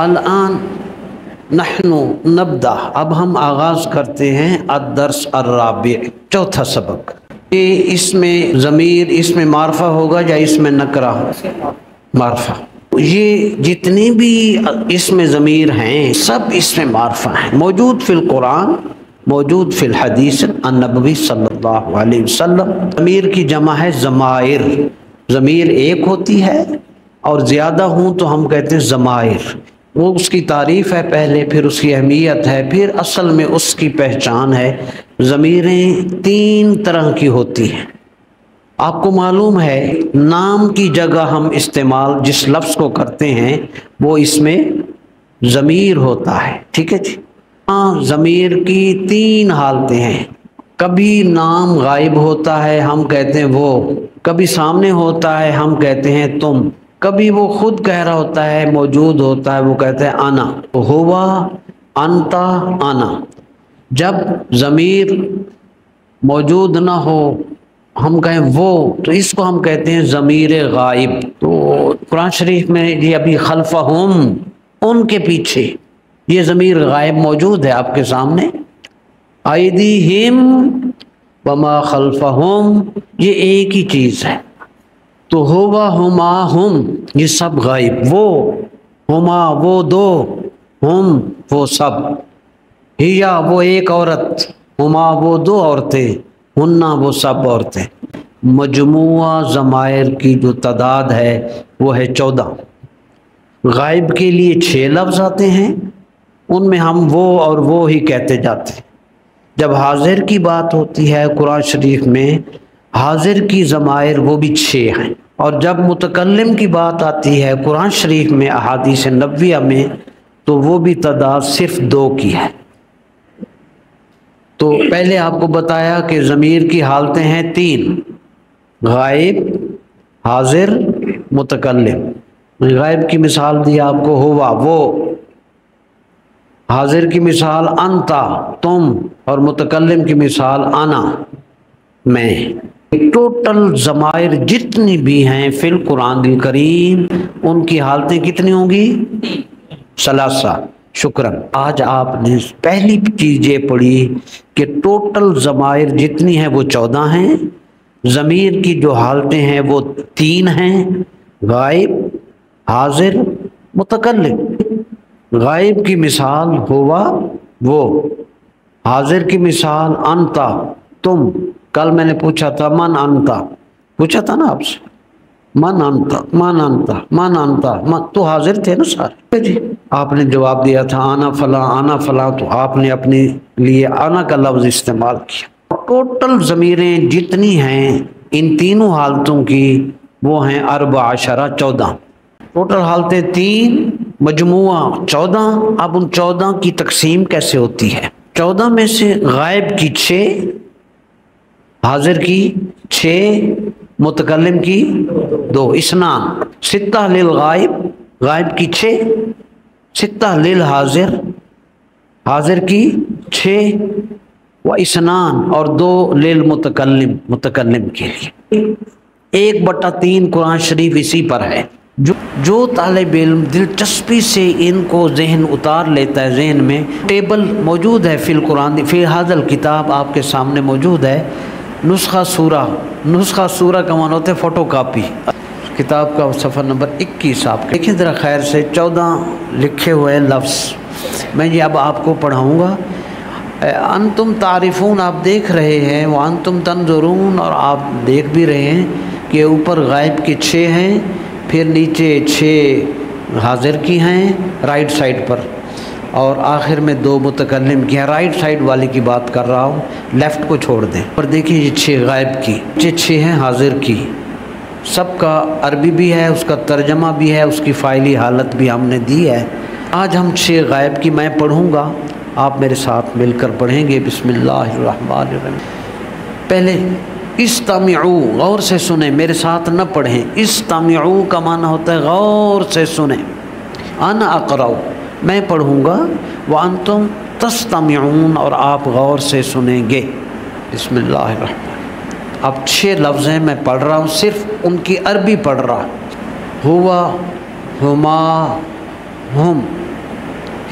الآن نحن نبدأ، اب ہم آغاز کرتے ہیں الدرس الرابع، چوتھا سبق۔ اس میں ضمیر اس میں معرفہ ہوگا یا اس میں نکرہ؟ معرفہ۔ یہ جتنی بھی اس میں ضمیر ہیں سب اس میں معرفہ ہیں، موجود فی القرآن، موجود فی الحدیث النبوی صلی اللہ علیہ وسلم۔ ضمیر کی جمع ہے ضمائر، ضمیر ایک ہوتی ہے اور زیادہ ہوں تو ہم کہتے ہیں ضمائر۔ وہ اس کی تعریف ہے پہلے، پھر اس کی اہمیت ہے، پھر اصل میں اس کی پہچان ہے۔ ضمیریں تین طرح کی ہوتی ہیں۔ آپ کو معلوم ہے نام کی جگہ ہم استعمال جس لفظ کو کرتے ہیں وہ اس میں ضمیر ہوتا ہے، ٹھیک ہے جی۔ ضمیر کی تین حالتیں ہیں، کبھی نام غائب ہوتا ہے ہم کہتے ہیں وہ، کبھی سامنے ہوتا ہے ہم کہتے ہیں تم، کبھی وہ خود کہہ رہا ہوتا ہے موجود ہوتا ہے وہ کہتے ہیں انا، ہوا، انتا، انا۔ جب ضمیر موجود نہ ہو ہم کہیں وہ، تو اس کو ہم کہتے ہیں ضمیر غائب۔ تو قرآن شریف میں یہ ابھی خلفہم، ان کے پیچھے یہ ضمیر غائب موجود ہے آپ کے سامنے۔ ایدیہم وما خلفہم، یہ ایک ہی چیز ہے۔ تو ہوا، ہما، ہم، یہ سب غائب۔ وہ، ہما، وہ دو، ہم، وہ سب۔ ہیا، وہ ایک عورت، ہما، وہ دو عورتیں، ہننا، وہ سب عورتیں۔ مجموعہ ضمائر کی جو تعداد ہے وہ ہے 14۔ غائب کے لیے 6 لفظ آتے ہیں، ان میں ہم وہ اور وہ ہی کہتے جاتے ہیں۔ جب حاضر کی بات ہوتی ہے قرآن شریف میں، حاضر کی ضمائر وہ بھی 6 ہیں، اور جب متکلم کی بات آتی ہے قرآن شریف میں احادیث نبویہ میں تو وہ بھی تعداد صرف 2 کی ہے۔ تو پہلے آپ کو بتایا کہ ضمیر کی حالتیں ہیں 3، غائب، حاضر، متکلم۔ غائب کی مثال دی آپ کو ہوا، وہ، حاضر کی مثال انتا، تم، اور متکلم کی مثال انا، میں۔ ٹوٹل ضمائر جتنی بھی ہیں فی القرآن الکریم ان کی حالتیں کتنی ہوں گی؟ 3۔ شکراً۔ آج آپ نے پہلی چیز یہ پڑھی کہ ٹوٹل ضمائر جتنی ہیں وہ 14 ہیں، ضمیر کی جو حالتیں ہیں وہ 3 ہیں، غائب، حاضر، متکلم۔ غائب کی مثال ہوا، وہ، حاضر کی مثال انتا، تم۔ کل میں نے پوچھا تھا من انتا، پوچھا تھا نا آپ سے، من انتا، من انتا، من انتا، تو حاضر تھے نا سارے جی۔ آپ نے جواب دیا تھا آنا فلاں، آنا فلاں، تو آپ نے اپنے لیے آنا کا لفظ استعمال کیا۔ ٹوٹل ضمیریں جتنی ہیں ان تینوں حالتوں کی وہ ہیں 14، 14۔ ٹوٹل حالتیں 3، مجموعہ 14۔ اب ان 14 کی تقسیم کیسے ہوتی ہے؟ 14 میں سے غائب کی 6، حاضر کی 6، متکلم کی 2، اثنان۔ 6 للغائب، غائب کی 6، 6 للحاضر، حاضر کی 6، و اثنان، اور 2 للمتکلم، متکلم کے لیے۔ 1/3 قرآن شریف اسی پر ہے۔ جو طالب علم دلچسپی سے ان کو ذہن اتار لیتا ہے، ذہن میں ٹیبل موجود ہے فی القرآن، فی ھذا الکتاب آپ کے سامنے موجود ہے، نسخہ سورہ۔ نسخہ سورہ کا معنی ہوتا ہے فوٹو کاپی۔ کتاب کا صفحہ نمبر 21 آپ دیکھیں ذرا خیر سے، 14 لکھے ہوئے لفظ میں یہ اب آپ کو پڑھاؤں گا۔ انتم تعرفون، آپ دیکھ رہے ہیں، وانتم تنظرون، اور آپ دیکھ بھی رہے ہیں کہ اوپر غائب کے 6 ہیں، پھر نیچے 6 حاضر کی ہیں رائٹ سائڈ پر، اور آخر میں 2 متکلم کی ہیں۔ رائٹ سائڈ والی کی بات کر رہا ہوں، لیفٹ کو چھوڑ دیں۔ پر دیکھیں یہ 6 غائب کی، یہ 6 ہیں حاضر کی۔ سب کا عربی بھی ہے، اس کا ترجمہ بھی ہے، اس کی فائلی حالت بھی ہم نے دی ہے۔ آج ہم 6 غائب کی میں پڑھوں گا، آپ میرے ساتھ مل کر پڑھیں گے۔ بسم اللہ الرحمن الرحیم۔ پہلے استمعوا، غور سے سنیں، میرے ساتھ نہ پڑھیں۔ استمعوا کا معنی ہوتا ہے غور سے سنیں۔ انا اقرأ، میں پڑھوں گا، وانتم تستمعون، اور آپ غور سے سنیں گے۔ بسم اللہ الرحمن۔ اب 6 لفظ ہیں، میں پڑھ رہا ہوں، صرف ان کی عربی پڑھ رہا ہوں۔ ہوا، ہما، ہم،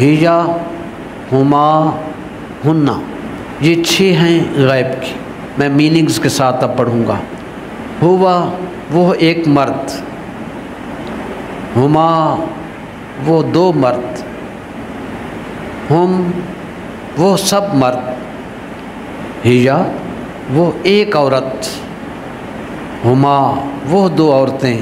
ہیا ہما ہننا، یہ 6 ہیں غائب کی، میں میننگز کے ساتھ اب پڑھوں گا۔ ہوا وہ ایک مرد، ہما وہ 2 مرد، ہم وہ سب مرد، ہیا وہ ایک عورت، ہما وہ 2 عورتیں،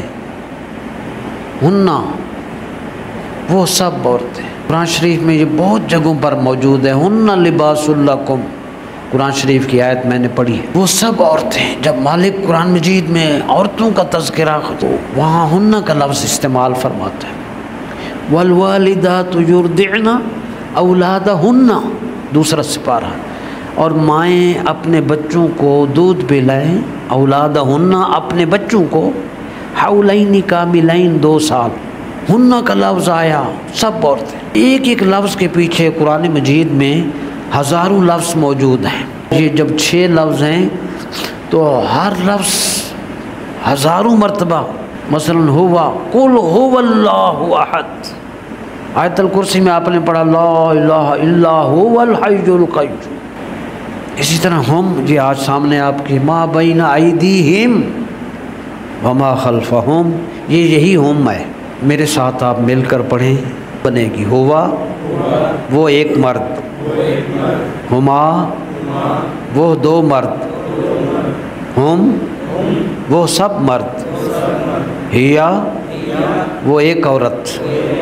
ہننا وہ سب عورتیں۔ قرآن شریف میں یہ بہت جگہوں پر موجود ہے۔ ہن لباس لکم، قرآن شریف کی آیت میں نے پڑھی ہے، وہ سب عورتیں۔ جب مالک قرآن مجید میں عورتوں کا تذکرہ تو وہاں ہن کا لفظ استعمال فرماتا ہے۔ والوالدات یرضعن اولادہن، دوسرا سپارہ، اور مائیں اپنے بچوں کو دودھ پلائیں، اولادہن اپنے بچوں کو، حولین کاملین 2 سال۔ ہن کا لفظ آیا سب عورتیں۔ ایک ایک لفظ کے پیچھے قرآن مجید میں ہزاروں لفظ موجود ہیں۔ یہ جب 6 لفظ ہیں تو ہر لفظ ہزاروں مرتبہ، مثلا ہوا قل هو اللہ احد، آیت الکرسی میں آپ نے پڑھا لا الہ الا هو الحی القیوم۔ اسی طرح ہم، یہ آج سامنے آپ کی، ما بین ایدیہم وما خلفہم، یہ یہی ہم ہے۔ میرے ساتھ آپ مل کر پڑھیں، بنے گی۔ ہوا وہ ایک مرد، ہما وہ 2 مرد، ہم وہ سب مرد، ہیا وہ ایک عورت،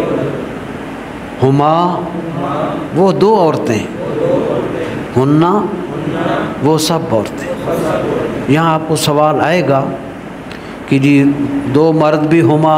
ہما وہ 2 عورتیں، ہننا وہ سب عورتیں۔ یہاں آپ کو سوال آئے گا کہ جی 2 مرد بھی ہما،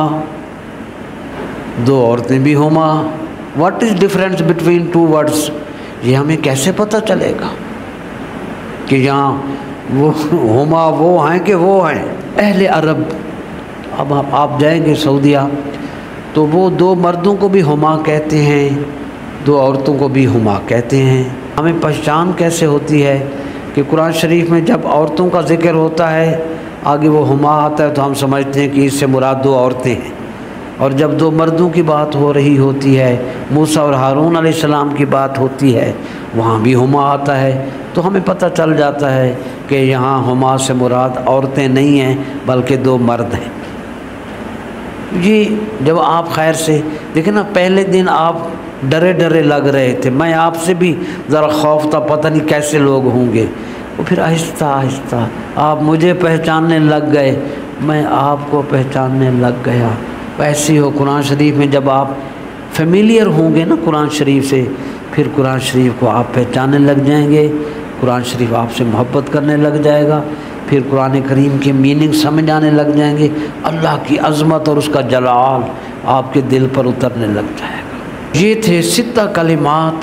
2 عورتیں بھی ہما، what is difference between 2 words? یہ ہمیں کیسے پتہ چلے گا کہ یہاں وہ ہما وہ ہیں کہ وہ ہیں؟ اہل عرب، اب آپ جائیں گے سعودیہ تو وہ 2 مردوں کو بھی ہما کہتے ہیں، 2 عورتوں کو بھی ہما کہتے ہیں۔ ہمیں پہچان کیسے ہوتی ہے کہ قرآن شریف میں جب عورتوں کا ذکر ہوتا ہے آگے وہ ہما آتا ہے تو ہم سمجھتے ہیں کہ اس سے مراد 2 عورتیں ہیں، اور جب 2 مردوں کی بات ہو رہی ہوتی ہے، موسیٰ اور ہارون علیہ السلام کی بات ہوتی ہے، وہاں بھی ہما آتا ہے، تو ہمیں پتہ چل جاتا ہے کہ یہاں ہما سے مراد عورتیں نہیں ہیں بلکہ 2 مرد ہیں۔ یہ جب آپ خیر سے دیکھیں نا، پہلے دن آپ ڈرے ڈرے لگ رہے تھے، میں آپ سے بھی ذرا خوف تھا، پتہ نہیں کیسے لوگ ہوں گے، اور پھر آہستہ آہستہ آپ مجھے پہچاننے لگ گئے، میں آپ کو پہچاننے لگ گیا۔ ایسی ہو قرآن شریف میں جب آپ فیملیئر ہوں گے نا قرآن شریف سے، پھر قرآن شریف کو آپ پہچاننے لگ جائیں گے، قرآن شریف آپ سے محبت کرنے لگ جائے گا، پھر قرآن کریم کی میننگ سمجھ آنے لگ جائیں گے، اللہ کی عظمت اور اس کا جلال آپ کے دل پر اترنے لگ جائے گا۔ یہ تھے 6 کلمات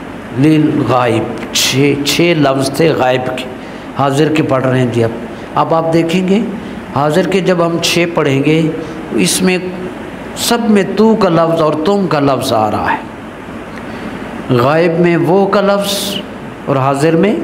للغائب، 6 لفظ تھے غائب کے۔ حاضر کے پڑھ رہے ہیں جی اب آپ دیکھیں گے حاضر کے جب ہم 6 پڑھیں گے اس میں سب میں تو کا لفظ اور تم کا لفظ آ رہا ہے، غائب میں وہ کا لفظ اور حاضر میں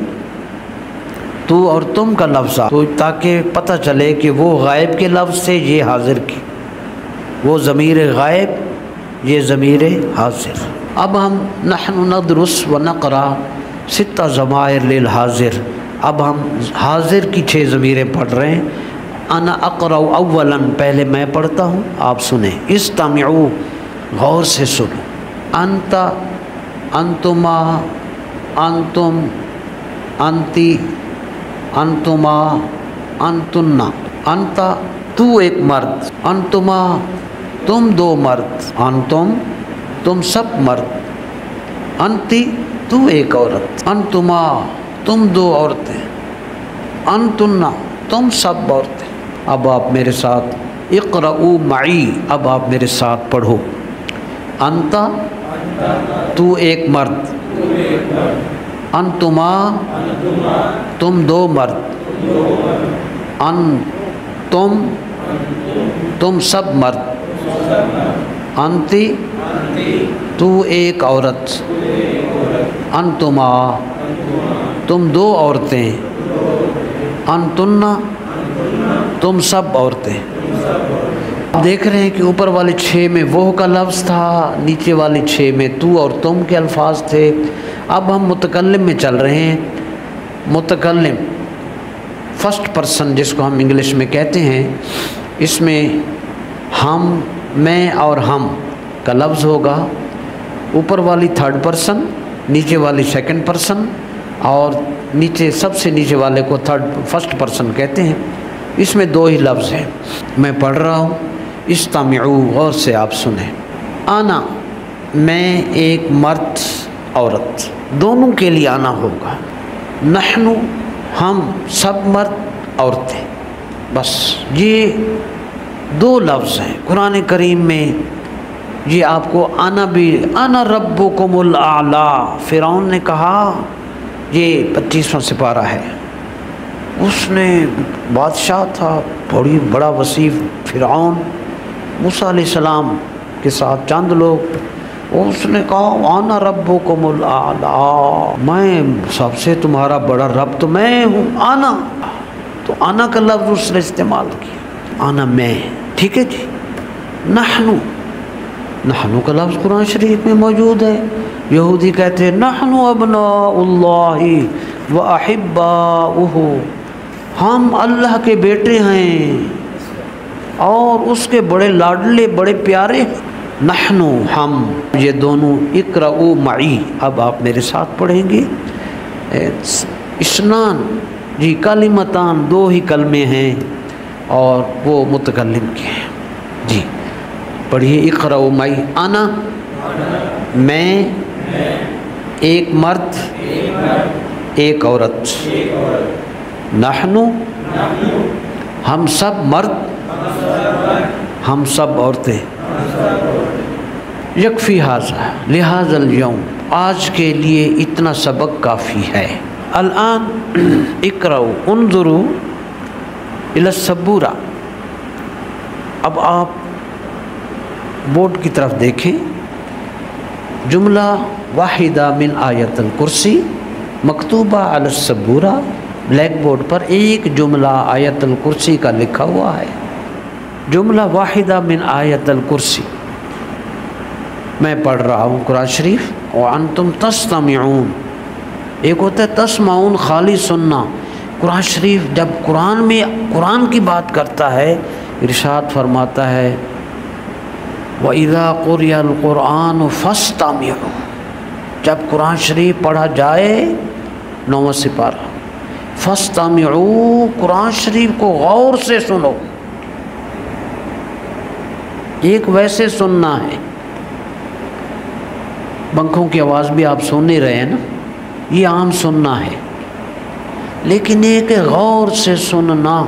تو اور تم کا لفظ آ، تو تاکہ پتہ چلے کہ وہ غائب کے لفظ سے یہ حاضر کی، وہ ضمیر غائب یہ ضمیر حاضر۔ اب ہم نحن ندرس و نقرأ 6 ضمائر للحاضر، اب ہم حاضر کی 6 ضمیریں پڑھ رہے ہیں۔ انا اقرأ اولا، پہلے میں پڑھتا ہوں آپ سنیں، استمعوا غور سے سنو۔ انت، انتما، انتم، انتی، انتما، انتنا۔ انت تو ایک مرد، انتما تم 2 مرد، انتم تم سب مرد، انتی تو ایک عورت، انتما تم 2 عورتیں، انتنا تم سب عورتیں۔ اب آپ میرے ساتھ اقرؤ معی، اب آپ میرے ساتھ پڑھو۔ انت تو ایک مرد، انتما تم 2 مرد، ان تم سب مرد، انتی تو ایک عورت، انتما تم 2 عورتیں، انتنا تم سب عورتیں۔ دیکھ رہے ہیں کہ اوپر والے 6 میں وہ کا لفظ تھا، نیچے والے 6 میں تو اور تم کے الفاظ تھے۔ اب ہم متکلم میں چل رہے ہیں۔ متکلم فرسٹ پرسن جس کو ہم انگلش میں کہتے ہیں، اس میں ہم، میں اور ہم کا لفظ ہوگا۔ اوپر والی 3rd پرسن، نیچے والی 2nd پرسن، اور نیچے سب سے نیچے والے کو فرسٹ پرسن کہتے ہیں۔ اس میں 2 ہی لفظ ہیں۔ میں پڑھ رہا ہوں، استمعوا، غور سے آپ سنیں۔ آنا، میں، ایک مرد عورت، دونوں کے لیے آنا ہوگا۔ نحن، ہم، سب مرد عورتیں، بس یہ 2 لفظ ہیں قرآن کریم میں۔ یہ آپ کو آنا بھی، انا ربکم الاعلی، فرعون نے کہا، یہ 25واں سپارہ ہے۔ اس نے بادشاہ تھا، بڑا وسیع فرعون، موسیٰ علیہ السلام کے ساتھ چند لوگ، اس نے کہا انا ربکم الاعلی، میں سب سے تمہارا بڑا رب تو میں ہوں، آنا۔ تو آنا کا لفظ اس نے استعمال کیا، آنا میں، ٹھیک ہے جی۔ نحنو، نحنو کا لفظ قرآن شریف میں موجود ہے۔ یہودی کہتے ہیں نحنو ابناء اللہ و احباؤہ، ہم اللہ کے بیٹے ہیں اور اس کے بڑے لاڈلے، بڑے پیارے۔ نحنو، ہم، یہ دونوں، اقرؤ معی، اب آپ میرے ساتھ پڑھیں گے۔ اسنان، جی، کلمتان، 2 ہی کلمے ہیں اور وہ متکلم کے ہیں۔ جی پڑھیے، اقرؤ معی۔ انا، میں، ایک مرد، ایک عورت۔ نحنو، ہم سب مرد، ہم سب عورتیں۔ یکفی ھذا، لہذا اليوم، آج کے لیے اتنا سبق کافی ہے۔ الآن اقرؤ، انظروا الی السبورہ، اب آپ بورڈ کی طرف دیکھیں۔ جملہ واحدہ من آیت الکرسی مکتوبہ علی السبورہ، بلیک بورڈ پر ایک جملہ آیت الکرسی کا لکھا ہوا ہے۔ جملہ واحدہ من آیت الکرسی، میں پڑھ رہا ہوں قرآن شریف۔ وانتم تستمعون، ایک ہوتا ہے تسمعون، خالی سننا۔ قرآن شریف جب قرآن میں قرآن کی بات کرتا ہے، ارشاد فرماتا ہے وَإِذَا قُرِئَ الْقُرْآنُ فَاسْتَمِعُوا، جب قرآن شریف پڑھا جائے، 9واں سپارہ، فَاسْتَمِعُوا، قرآن شریف کو غور سے سنو۔ ایک ویسے سننا ہے، پنکھوں کی آواز بھی آپ سن نہیں رہے ہیں نا، یہ عام سننا ہے، لیکن ایک غور سے سننا۔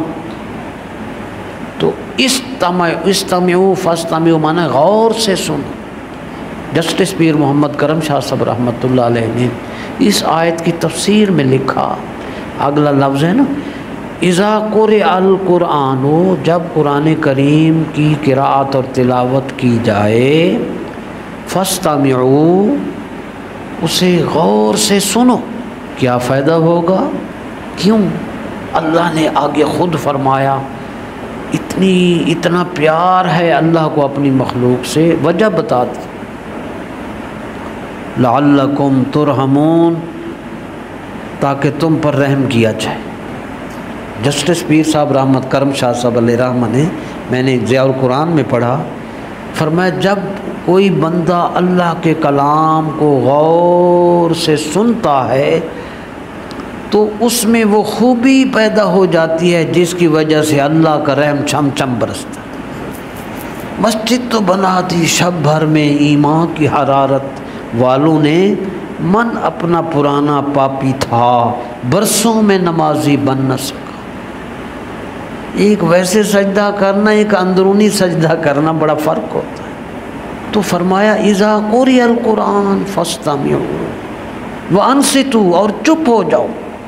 تو استمعوا فاستمعوا مانا غور سے سنو۔ جسٹس پیر محمد کرم شاہ صاحب رحمۃ اللہ علیہ نے اس آیت کی تفسیر میں لکھا، اگلا لفظ ہے نا، اذا قرئ القرآن، جب قرآن کریم کی قراءت اور تلاوت کی جائے، فاستمعوا، اسے غور سے سنو۔ کیا فائدہ ہوگا؟ کیوں؟ اللہ نے آگے خود فرمایا، اتنا پیار ہے اللہ کو اپنی مخلوق سے، وجہ بتا دی، لعلکم ترحمون، تاکہ تم پر رحم کیا جائے۔ جسٹس پیر صاحب رحمت کرم شاہ صاحب علیہ رحمہ نے، میں نے ضیاء القرآن میں پڑھا، فرمایا جب کوئی بندہ اللہ کے کلام کو غور سے سنتا ہے تو اس میں وہ خوبی پیدا ہو جاتی ہے جس کی وجہ سے اللہ کا رحم چھم چھم برستا۔ مسجد تو بنا دی شب بھر میں ایمان کی حرارت والوں نے، من اپنا پرانا پاپی تھا برسوں میں نمازی بن نہ سکا۔ ایک ویسے سجدہ کرنا، ایک اندرونی سجدہ کرنا، بڑا فرق ہوتا ہے۔ تو فرمایا اذا قرئ القرآن فاستمعوا وانصتوا، اور چپ ہو جاؤ،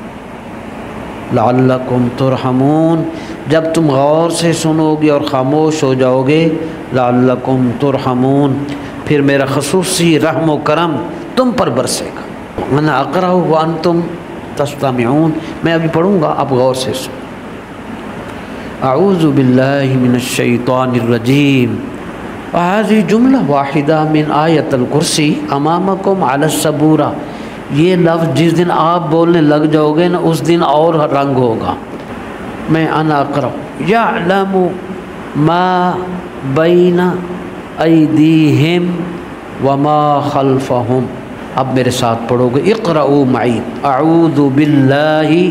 لعلکم ترحمون، جب تم غور سے سنو گے اور خاموش ہو جاؤ گے، لعلکم ترحمون، پھر میرا خصوصی رحم و کرم تم پر برسے گا۔ انا اقرأ وانتم تستمعون، میں ابھی پڑھوں گا، آپ غور سے سنو۔ अऊज़ु बिल्लाहि मिनश्शैतानिर्रजीम। हाज़ी जुमला वाहिदा मिन आयतल कुर्सी अमामकुम अला सबूरा। ये लफ्ज़ जिस दिन आप बोलने लग जाओगे ना उस दिन और रंग होगा। मैं अना अक़रा यअलमु मा बैना ऐदीहिम व मा खल्फहुम। अब मेरे साथ पढ़ोगे, इक़राऊ मई। अऊज़ु बिल्लाहि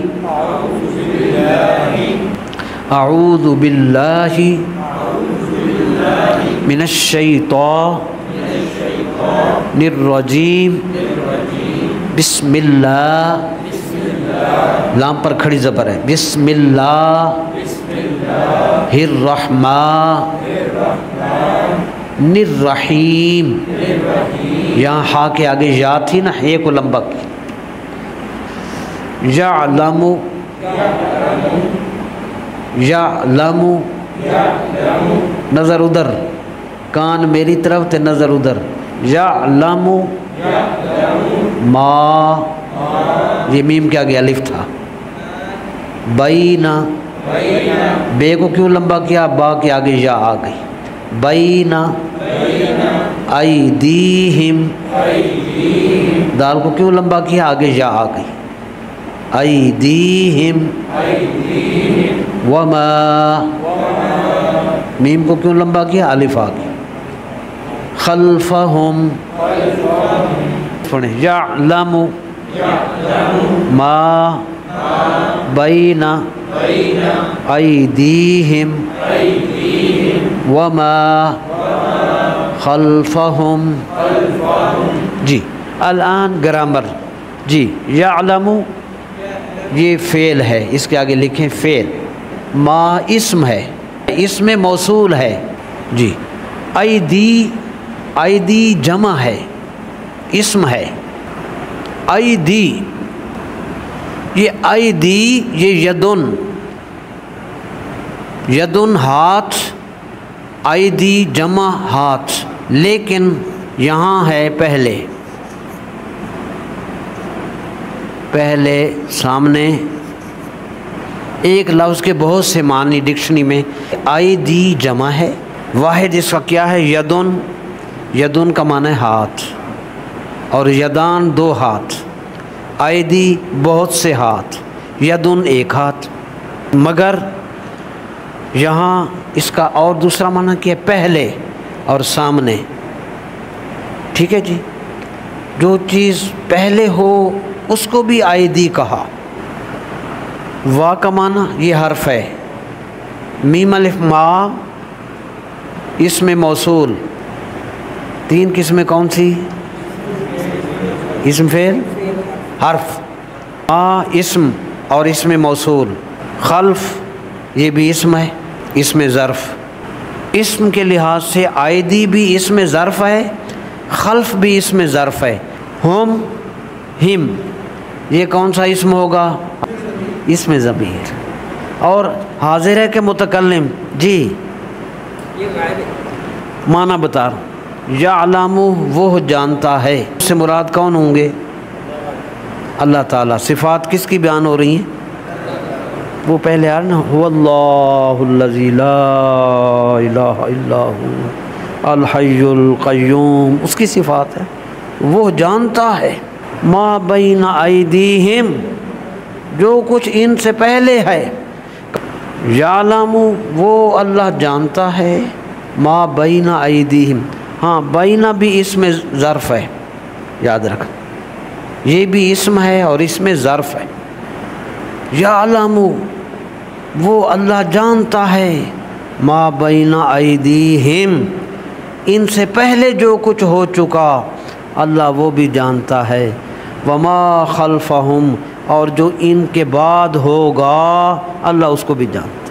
मिनश्शैतानिर्रजीम। बिस्मिल्लाह, लाम पर खड़ी ज़बर है, बिस्मिल्लाहिर्रहमानिर्रहीम। यहाँ हा के आगे या थी ना, हे को लंबा की। यअलमु, यअलमु, नज़र उधर, कान मेरी तरफ थे, नज़र उधर। यअलमु मा, ये मीम के आगे अलिफ था। बैना, बे को क्यों लंबा किया, बा के आगे या आ गई। बैना ऐदीहिम, दाल को क्यों लंबा किया, आगे या आ गई। ऐदीहिम वमा, मीम को क्यों लंबा किया, अलिफ आ गई। खल्फहुम, सुने, यअलमु मा बैना ऐदीहिम वमा खल्फहुम। जी अलान ग्रामर। जी यअलमु ये फ़ेल है, इसके आगे लिखें फ़ेल। मा इस्म है, इसमें मौसूल है। जी ऐदी, ऐदी जमा है, इस्म है। ऐदी, ये ऐदी, ये यदुन, यदुन हाथ, ऐदी जमा हाथ, लेकिन यहाँ है पहले, पहले सामने। एक लफ्ज़ के बहुत से मानी डिक्शनरी में। ऐदी जमा है, वाहिद इसका क्या है, यदुन। यदुन का माना है हाथ, और यदान दो हाथ। ऐदी बहुत से हाथ, यदुन एक हाथ। मगर यहाँ इसका और दूसरा माना क्या है, पहले और सामने। ठीक है जी, जो चीज़ पहले हो उसको भी ऐदी कहा। वा का माना ये हर्फ है, मीम अलिफ मा, इसमें मौसूल। तीन किस्में कौन सी, इस्म फेल हर्फ, मा इस्म और इसमें मौसूल। खल्फ ये भी इस्म है, इसमें ज़र्फ़। इस्म के लिहाज से ऐदी भी इसमें ज़र्फ़ है, खल्फ भी इसमें ज़र्फ़ है। हम, हिम, ये कौन सा इस्म होगा, इसमें ज़मीर। और हाजिर है कि मुतकल्लिम। जी माना बता रहा हूँ। यअलमु वो जानता है, उससे मुराद कौन होंगे, अल्लाह ताला। सिफ़ात किसकी बयान हो रही हैं, वो पहले आ ना, हुवल्लाहुल्लज़ी ला इलाहा इल्ला हु अल हय्युल क़य्यूम, उसकी सिफ़ात है। वो जानता है मा बैना ऐदीहिम, जो कुछ इनसे पहले है। यालमु वो अल्लाह जानता है, मा बैना ऐदीहिम। हाँ, बैना भी इसमें ज़र्फ़ है, याद रख, ये भी इसम है और इसमें ज़र्फ़ है। यालमु वो अल्लाह जानता है, मा बैना ऐदीहिम इनसे पहले जो कुछ हो चुका अल्लाह वो भी जानता है। वमा खल्फहुम और जो इनके बाद होगा अल्लाह उसको भी जानता है।